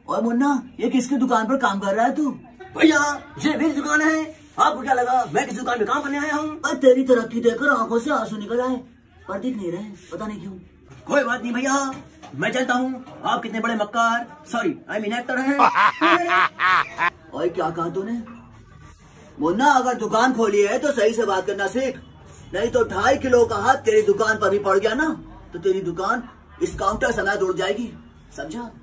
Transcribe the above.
और मुन्ना, ये किसकी दुकान पर काम कर रहा है तू? भैया ये मेरी दुकान है, आपको क्या लगा मैं किस दुकान में काम करने आया हूँ? और तेरी तरक्की देखकर आंखों से आंसू निकल आए, पर दिख नहीं रहे, पता नहीं क्यों। कोई बात नहीं भैया, मैं जानता हूँ आप कितने बड़े मक्कार, सॉरी आई मीन एक्टर हैं। और क्या कहा तूने? मुन्ना, अगर दुकान खोली है तो सही से बात करना सीख, नहीं तो 2.5 किलो का हाथ तेरी दुकान पर भी पड़ गया ना तो तेरी दुकान इस काउंटर समय उड़ जाएगी, समझा?